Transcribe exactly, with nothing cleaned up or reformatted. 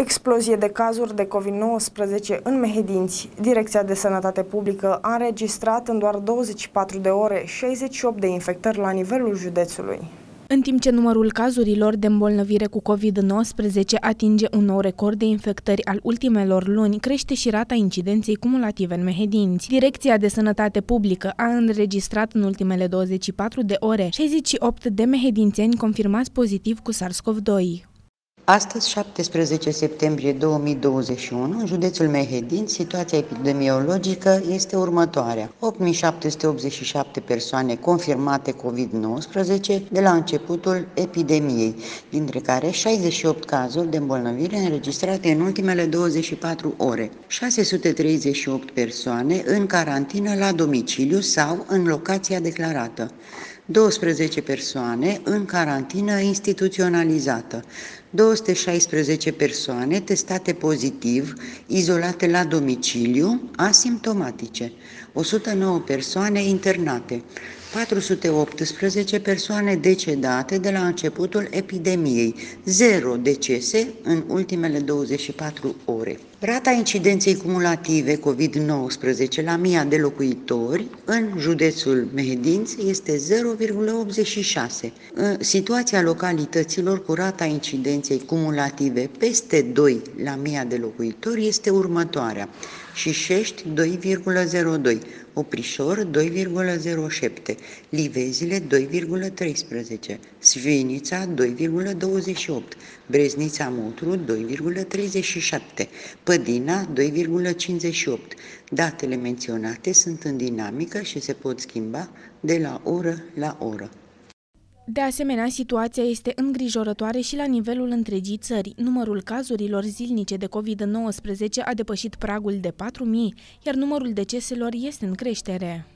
Explozie de cazuri de COVID nouăsprezece în Mehedinți. Direcția de Sănătate Publică a înregistrat în doar douăzeci și patru de ore șaizeci și opt de infectări la nivelul județului. În timp ce numărul cazurilor de îmbolnăvire cu COVID nouăsprezece atinge un nou record de infectări al ultimelor luni, crește și rata incidenței cumulative în Mehedinți. Direcția de Sănătate Publică a înregistrat în ultimele douăzeci și patru de ore șaizeci și opt de mehedințeni confirmați pozitiv cu SARS-CoV doi. Astăzi, șaptesprezece septembrie două mii douăzeci și unu, în județul Mehedinți, situația epidemiologică este următoarea. opt mii șapte sute optzeci și șapte persoane confirmate COVID nouăsprezece de la începutul epidemiei, dintre care șaizeci și opt cazuri de îmbolnăvire înregistrate în ultimele douăzeci și patru ore. șase sute treizeci și opt persoane în carantină la domiciliu sau în locația declarată. douăsprezece persoane în carantină instituționalizată, două sute șaisprezece persoane testate pozitiv, izolate la domiciliu, asimptomatice, o sută nouă persoane internate, patru sute optsprezece persoane decedate de la începutul epidemiei, zero decese în ultimele douăzeci și patru ore. Rata incidenței cumulative COVID nouăsprezece la mie de locuitori în județul Mehedinți este zero virgulă optzeci și șase. Situația localităților cu rata incidenței cumulative peste doi la mie de locuitori este următoarea: Șișești doi virgulă zero doi, Oprișor doi virgulă zero șapte, Livezile doi virgulă treisprezece, Svinița doi virgulă douăzeci și opt, Breznița Motru doi virgulă treizeci și șapte, Pădina doi virgulă cincizeci și opt. Datele menționate sunt în dinamică și se pot schimba de la oră la oră. De asemenea, situația este îngrijorătoare și la nivelul întregii țări. Numărul cazurilor zilnice de COVID nouăsprezece a depășit pragul de patru mii, iar numărul deceselor este în creștere.